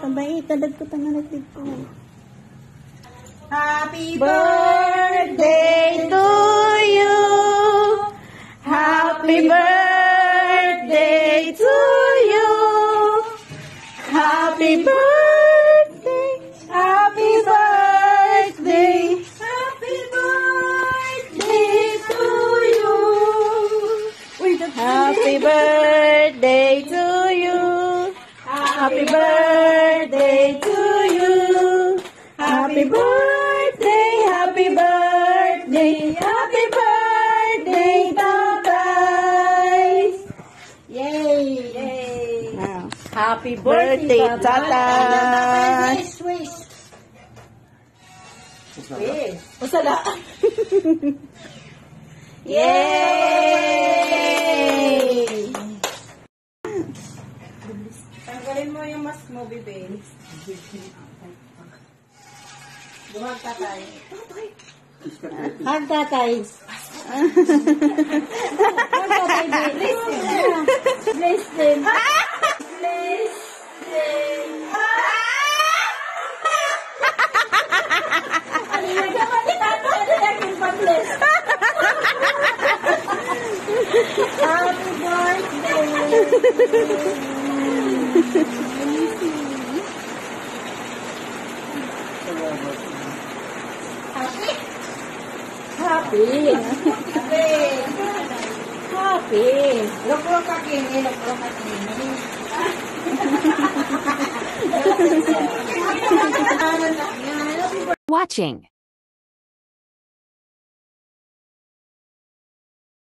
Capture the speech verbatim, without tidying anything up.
Pabait, talag ko tangalag dito. Happy Birthday to you. Happy birthday to you. Happy birthday. Happy birthday. Happy birthday to you. Happy birthday to you. Happy birthday to you. Happy birthday, happy birthday, happy birthday, tatay. Yay! Yay! Wow. Happy Birthday, tatay. Wish, wish. Wish. Usala. Yay! Tanggalin mo yung mask mo, bebe. Buhag tatay. Hag tatay. Hag tatay, bless them. Bless them. Bless them. Ano yung nagkakali tatay? Ano yung pa-bless? Happy birthday. Happy? Happy. Happy. Happy. Loko ka kini, loko ka kini. Watching.